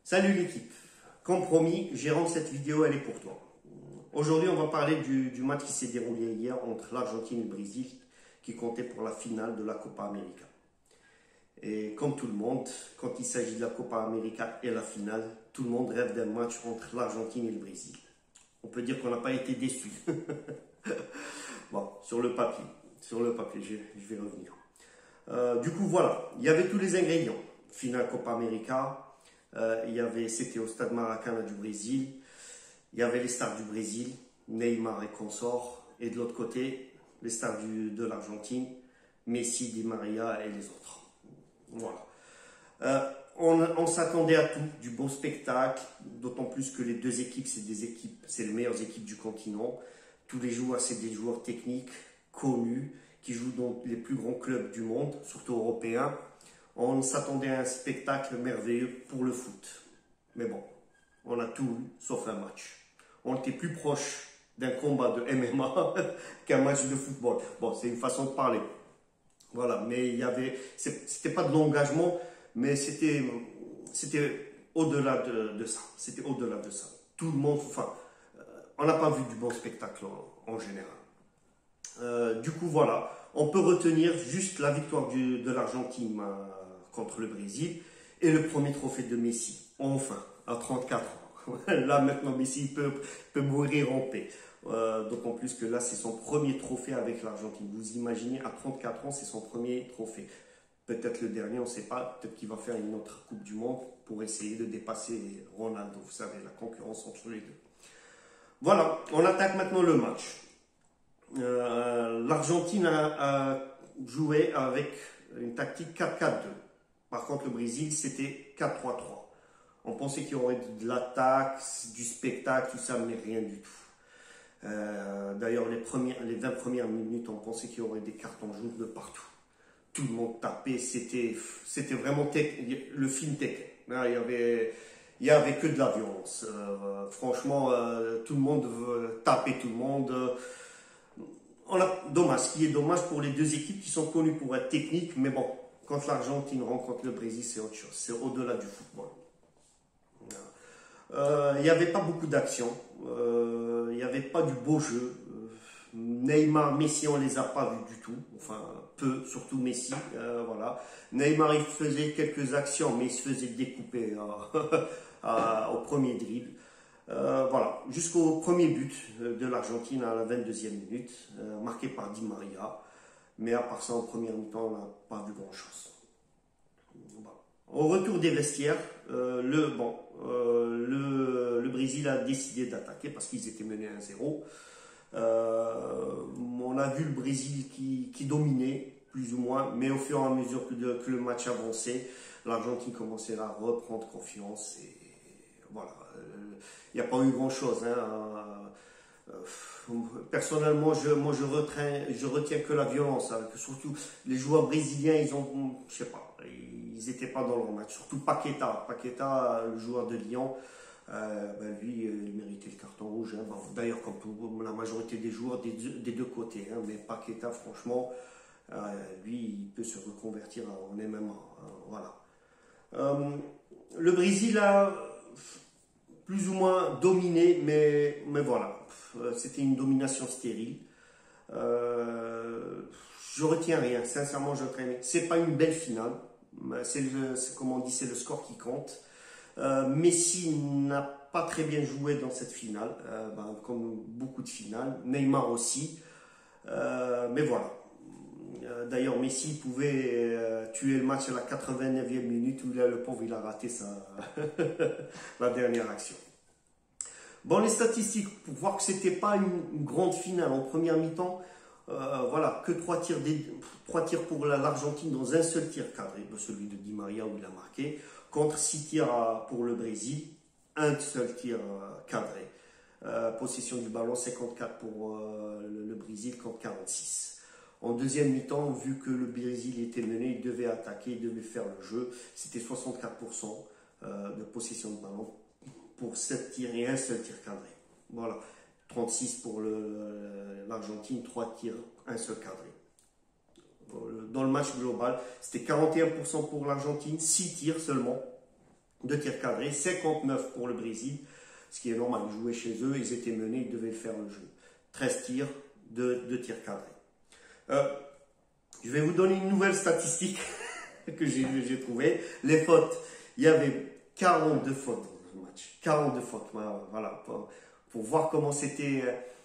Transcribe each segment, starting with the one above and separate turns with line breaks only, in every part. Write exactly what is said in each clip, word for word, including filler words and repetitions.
Salut l'équipe, comme promis, Jérôme, cette vidéo elle est pour toi. Aujourd'hui on va parler du, du match qui s'est déroulé hier entre l'Argentine et le Brésil qui comptait pour la finale de la Copa América. Et comme tout le monde, quand il s'agit de la Copa América et la finale, tout le monde rêve d'un match entre l'Argentine et le Brésil. On peut dire qu'on n'a pas été déçus. Bon, sur le papier, sur le papier, je, je vais revenir. Euh, du coup voilà, il y avait tous les ingrédients. Finale Copa América. Euh, il y avait, c'était au stade Maracanã du Brésil, il y avait les stars du Brésil, Neymar et consorts, et de l'autre côté, les stars du, de l'Argentine, Messi, Di Maria et les autres. Voilà. Euh, on on s'attendait à tout, du bon spectacle, d'autant plus que les deux équipes, c'est des équipes, c'est les meilleures équipes du continent. Tous les joueurs, c'est des joueurs techniques, connus, qui jouent dans les plus grands clubs du monde, surtout européens. On s'attendait à un spectacle merveilleux pour le foot. Mais bon, on a tout eu, sauf un match. On était plus proche d'un combat de M M A qu'un match de football. Bon, c'est une façon de parler. Voilà, mais il y avait... C'était pas de l'engagement, mais c'était c'était au-delà de, de ça. C'était au-delà de ça. Tout le monde... Enfin, on n'a pas vu du bon spectacle en, en général. Euh, du coup, voilà. On peut retenir juste la victoire du, de l'Argentine contre le Brésil et le premier trophée de Messi, enfin, à trente-quatre ans. Là, maintenant, Messi peut, peut mourir en paix. Euh, D'autant plus que là, c'est son premier trophée avec l'Argentine. Vous imaginez, à trente-quatre ans, c'est son premier trophée. Peut-être le dernier, on ne sait pas. Peut-être qu'il va faire une autre Coupe du Monde pour essayer de dépasser Ronaldo. Vous savez, la concurrence entre les deux. Voilà, on attaque maintenant le match. Euh, L'Argentine a, a joué avec une tactique quatre quatre deux. Par contre, le Brésil, c'était quatre trois trois. On pensait qu'il y aurait de l'attaque, du spectacle, tout ça, mais rien du tout. Euh, D'ailleurs, les, les vingt premières minutes, on pensait qu'il y aurait des cartons jaunes de partout. Tout le monde tapait, c'était vraiment le film Tekken. Il y avait, il y avait que de la violence. Euh, franchement, euh, tout le monde veut taper tout le monde. On a, dommage, ce qui est dommage pour les deux équipes qui sont connues pour être techniques, mais bon, quand l'Argentine rencontre le Brésil, c'est autre chose, c'est au-delà du football. Euh, il n'y avait pas beaucoup d'action, euh, il n'y avait pas du beau jeu. Neymar, Messi, on ne les a pas vus du tout, enfin peu, surtout Messi, euh, voilà. Neymar, il faisait quelques actions, mais il se faisait découper euh, à, au premier dribble. Euh, voilà, jusqu'au premier but de l'Argentine à la vingt-deuxième minute, euh, marqué par Di Maria. Mais à part ça, en première mi-temps, on n'a pas vu grand-chose. Voilà. Au retour des vestiaires, euh, le, bon, euh, le, le Brésil a décidé d'attaquer parce qu'ils étaient menés un zéro. Euh, on a vu le Brésil qui, qui dominait, plus ou moins, mais au fur et à mesure que, de, que le match avançait, l'Argentine commençait à reprendre confiance et voilà. Il n'y a pas eu grand chose. Hein. Personnellement, je, moi je retiens, je retiens que la violence. Hein. Surtout les joueurs brésiliens, ils ont, je sais pas, ils n'étaient pas dans leur match. Surtout Paqueta. Paqueta, le joueur de Lyon, euh, ben lui, il méritait le carton rouge. Hein. Bon, d'ailleurs, comme pour la majorité des joueurs des deux, des deux côtés. Hein. Mais Paqueta, franchement, euh, lui, il peut se reconvertir en M M A. Hein. Voilà. Euh, le Brésil a plus ou moins dominé, mais, mais voilà, c'était une domination stérile. Euh, je retiens rien, sincèrement, je retiens rien. C'est pas une belle finale, c'est comme on dit, c'est le score qui compte. Euh, Messi n'a pas très bien joué dans cette finale, euh, ben, comme beaucoup de finales. Neymar aussi, euh, mais voilà. D'ailleurs, Messi pouvait euh, tuer le match à la quatre-vingt-neuvième minute où là, le pauvre il a raté sa la dernière action. Bon, les statistiques, pour voir que c'était pas une, une grande finale en première mi-temps, euh, voilà, que trois tirs, trois tirs pour l'Argentine dans un seul tir cadré, celui de Di Maria où il a marqué, contre six tirs pour le Brésil, un seul tir cadré. Euh, possession du ballon, cinquante-quatre pour euh, le, le Brésil contre quarante-six. En deuxième mi-temps, vu que le Brésil était mené, il devait attaquer, il devait faire le jeu. C'était soixante-quatre pour cent de possession de ballon pour sept tirs et un seul tir cadré. Voilà, trente-six pour l'Argentine, trois tirs, un seul cadré. Dans le match global, c'était quarante et un pour cent pour l'Argentine, six tirs seulement, de tirs cadrés, cinquante-neuf pour le Brésil, ce qui est normal, ils jouaient chez eux, ils étaient menés, ils devaient faire le jeu. treize tirs de, de tirs cadrés. Euh, je vais vous donner une nouvelle statistique que j'ai trouvée. Les fautes, il y avait quarante-deux fautes dans le match. quarante-deux fautes, voilà, pour, pour voir comment c'était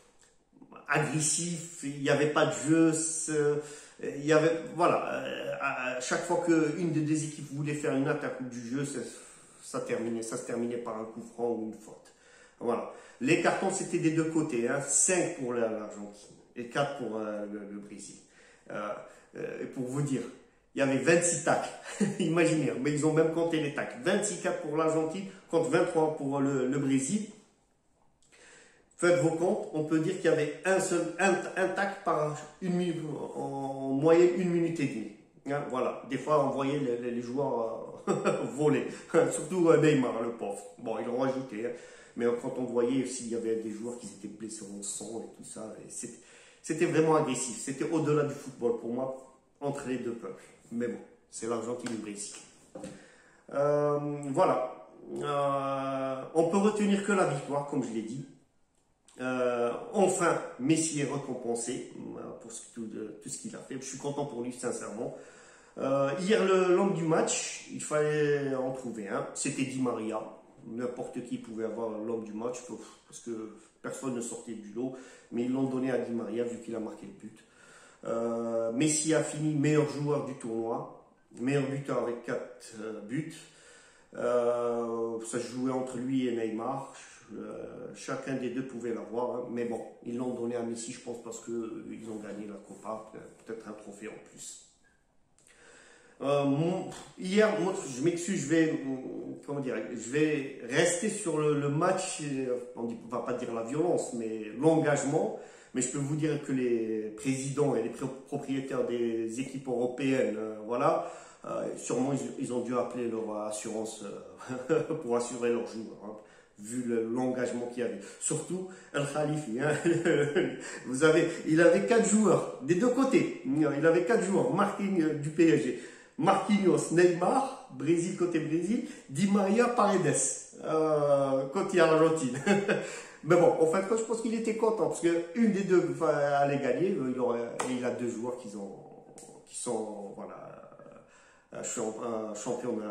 agressif, il n'y avait pas de jeu, il y avait, voilà, à chaque fois qu'une des deux équipes voulait faire une attaque du jeu, ça, ça, terminait, ça se terminait par un coup franc ou une faute. Voilà. Les cartons, c'était des deux côtés, hein, cinq pour l'Argentine et quatre pour euh, le, le Brésil. Euh, euh, pour vous dire, il y avait vingt-six tacles, imaginez, mais ils ont même compté les tacles. vingt-six quatre pour l'Argentine contre vingt-trois pour le, le Brésil. Faites vos comptes, on peut dire qu'il y avait un seul un, un tacle par une minute, en moyenne une minute et demie. Hein, voilà, des fois on voyait les, les, les joueurs euh, voler, surtout Neymar, le pauvre. Bon, ils l'ont rajouté, hein. Mais quand on voyait aussi, il y avait des joueurs qui étaient blessés en sang et tout ça. C'était vraiment agressif, c'était au-delà du football pour moi, entre les deux peuples. Mais bon, c'est l'Argentine et le Brésil. Euh, voilà, euh, on peut retenir que la victoire, comme je l'ai dit. Euh, enfin, Messi est récompensé pour ce, tout, de, tout ce qu'il a fait. Je suis content pour lui, sincèrement. Euh, hier, l'homme du match, il fallait en trouver un. C'était Di Maria. N'importe qui pouvait avoir l'homme du match parce que personne ne sortait du lot. Mais ils l'ont donné à Di Maria vu qu'il a marqué le but. Euh, Messi a fini meilleur joueur du tournoi. Meilleur buteur avec quatre euh, buts. Euh, ça se jouait entre lui et Neymar. Euh, chacun des deux pouvait l'avoir, hein. Mais bon, ils l'ont donné à Messi, je pense, parce qu'ils ont gagné la Copa, peut-être un trophée en plus. Euh, mon, hier, moi, je m'excuse, je vais, comment dire, je vais rester sur le, le match, on ne va pas dire la violence, mais l'engagement. Mais je peux vous dire que les présidents et les propriétaires des équipes européennes, euh, voilà, euh, sûrement ils, ils ont dû appeler leur assurance euh, pour assurer leurs joueurs, hein, vu l'engagement qu'il y avait. Surtout El Khalifi, hein, vous avez, il avait quatre joueurs des deux côtés. Il avait quatre joueurs, Marquinhos du P S G, Marquinhos, Neymar, Brésil côté Brésil, Di Maria, Paredes euh, côté Argentine. Mais bon, en fait, je pense qu'il était content parce qu'une des deux allait gagner. Il, aurait, il a deux joueurs qui, ont, qui sont voilà, champions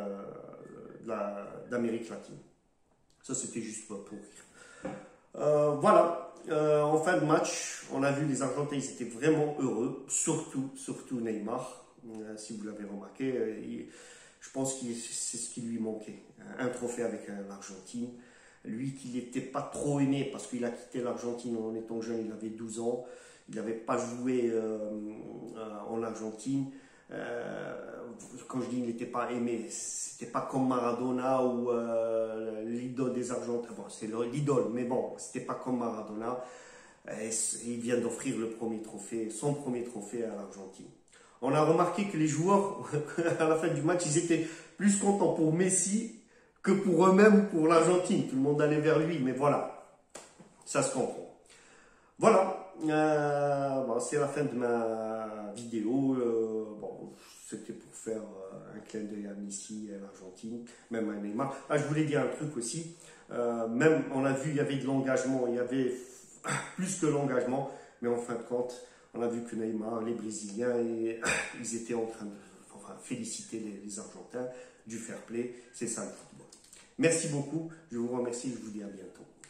d'Amérique latine. Ça, c'était juste pour rire. Euh, voilà, euh, en fin de match, on a vu les Argentins, ils étaient vraiment heureux, surtout, surtout Neymar. Euh, si vous l'avez remarqué, euh, il, je pense que c'est ce qui lui manquait. Un trophée avec euh, l'Argentine. Lui qui n'était pas trop aimé parce qu'il a quitté l'Argentine en étant jeune, il avait douze ans. Il n'avait pas joué euh, euh, en Argentine. Euh, quand je dis qu'il n'était pas aimé, c'était pas comme Maradona ou euh, l'idole des Argentins. Bon, c'est l'idole, mais bon, c'était pas comme Maradona. Et il vient d'offrir le premier trophée, son premier trophée à l'Argentine. On a remarqué que les joueurs, à la fin du match, ils étaient plus contents pour Messi que pour eux-mêmes ou pour l'Argentine. Tout le monde allait vers lui, mais voilà, ça se comprend. Voilà, euh, bon, c'est la fin de ma vidéo. Euh, bon, c'était pour faire euh, un clin d'œil à Messi et à l'Argentine, même à Neymar. Ah, je voulais dire un truc aussi. Euh, même, on a vu, il y avait de l'engagement, il y avait plus que l'engagement, mais en fin de compte, on a vu que Neymar, les Brésiliens, et, ils étaient en train de enfin, féliciter les, les Argentins du fair play. C'est ça le football. Merci beaucoup, je vous remercie, je vous dis à bientôt.